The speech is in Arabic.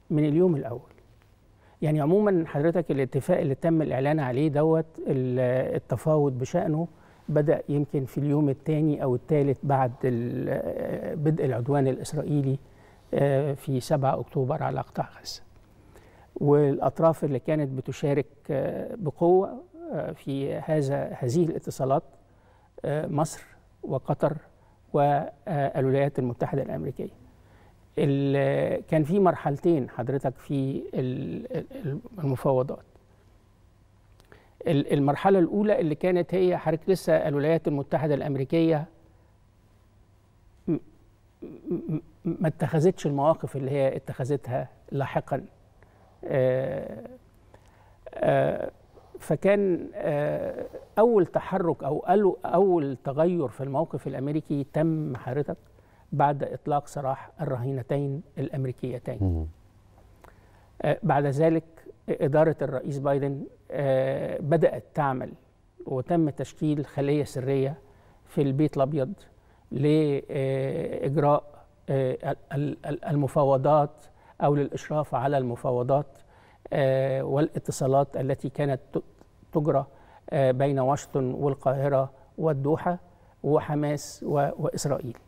من اليوم الأول. يعني عموما حضرتك الاتفاق اللي تم الإعلان عليه دوت التفاوض بشأنه بدأ يمكن في اليوم الثاني أو الثالث بعد بدء العدوان الإسرائيلي في 7 أكتوبر على قطاع غزة. والأطراف اللي كانت بتشارك بقوة في هذه الاتصالات مصر وقطر والولايات المتحدة الأمريكية. كان في مرحلتين حضرتك في المفاوضات. المرحلة الأولى اللي كانت هي حضرتك لسه الولايات المتحدة الأمريكية ما اتخذتش المواقف اللي هي اتخذتها لاحقا. فكان أول تحرك أو أول تغير في الموقف الأمريكي تم حضرتك بعد إطلاق سراح الرهينتين الأمريكيتين. بعد ذلك إدارة الرئيس بايدن بدأت تعمل وتم تشكيل خلية سرية في البيت الأبيض لإجراء المفاوضات أو للإشراف على المفاوضات والاتصالات التي كانت تجرى بين واشنطن والقاهرة والدوحة وحماس وإسرائيل.